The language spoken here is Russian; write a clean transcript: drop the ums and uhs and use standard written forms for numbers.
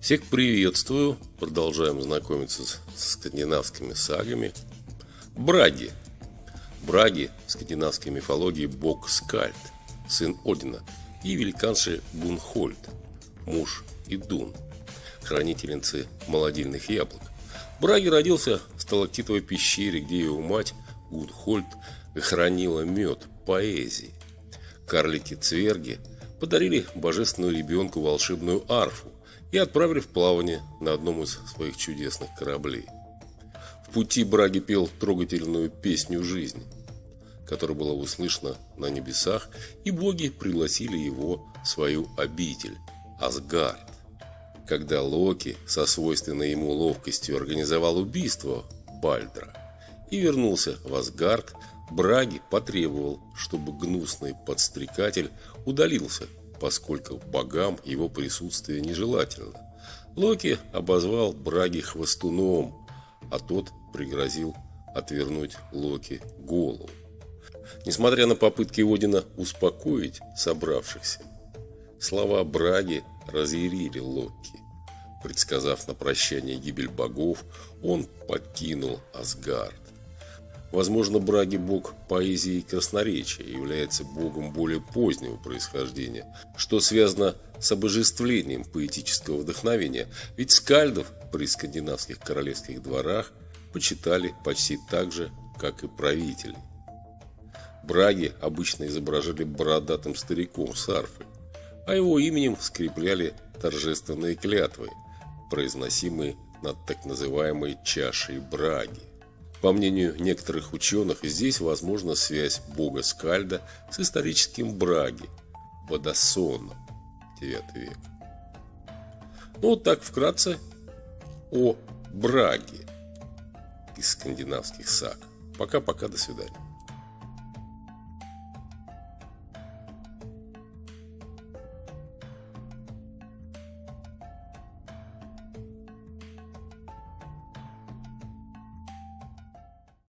Всех приветствую. Продолжаем знакомиться с скандинавскими сагами. Браги. Браги в скандинавской мифологии бог Скальд, сын Одина, и великанши Гунхольд, муж Идун, хранительницы молодильных яблок. Браги родился в сталактитовой пещере, где его мать Гунхольд хранила мед поэзии. Карлики-цверги подарили божественному ребенку волшебную арфу и отправили в плавание на одном из своих чудесных кораблей. В пути Браги пел трогательную песню жизни, которая была услышана на небесах, и боги пригласили его в свою обитель Асгард. Когда Локи со свойственной ему ловкостью организовал убийство Бальдра и вернулся в Асгард, Браги потребовал, чтобы гнусный подстрекатель удалился, поскольку богам его присутствие нежелательно. Локи обозвал Браги хвостуном, а тот пригрозил отвернуть Локи голову. Несмотря на попытки Одина успокоить собравшихся, слова Браги разъярили Локи. Предсказав на прощание гибель богов, он покинул Асгард. Возможно, Браги, бог поэзии и красноречия, является богом более позднего происхождения, что связано с обожествлением поэтического вдохновения, ведь скальдов при скандинавских королевских дворах почитали почти так же, как и правителей. Браги обычно изображали бородатым стариком с арфой, а его именем скрепляли торжественные клятвы, произносимые над так называемой чашей Браги. По мнению некоторых ученых, здесь возможна связь бога Скальда с историческим Браги, Водосоном, 9 век. Ну вот так вкратце о Браге из скандинавских саг. Пока-пока, до свидания.